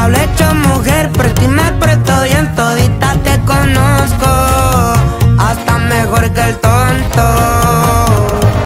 diablo hecho mujer, por ti me presto bien, todita te conozco, hasta mejor que el todo.